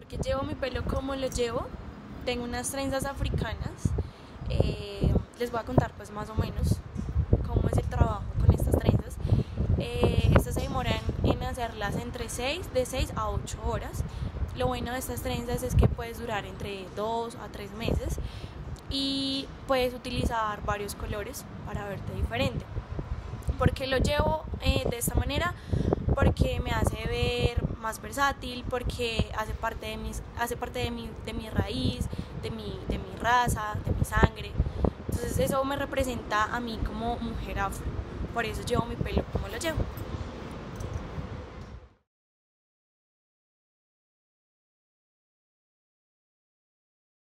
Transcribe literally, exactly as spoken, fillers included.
que llevo mi pelo como lo llevo. Tengo unas trenzas africanas. Eh, les voy a contar pues más o menos cómo es el trabajo con estas trenzas. Eh, estas se demoran en hacerlas entre seis, de seis a ocho horas. Lo bueno de estas trenzas es que puedes durar entre dos a tres meses y puedes utilizar varios colores para verte diferente. ¿Por qué lo llevo eh, de esta manera? Porque me hace ver más versátil, porque hace parte de, mis, hace parte de, mi, de mi raíz, de mi, de mi raza, de mi sangre. Entonces eso me representa a mí como mujer afro. Por eso llevo mi pelo como lo llevo.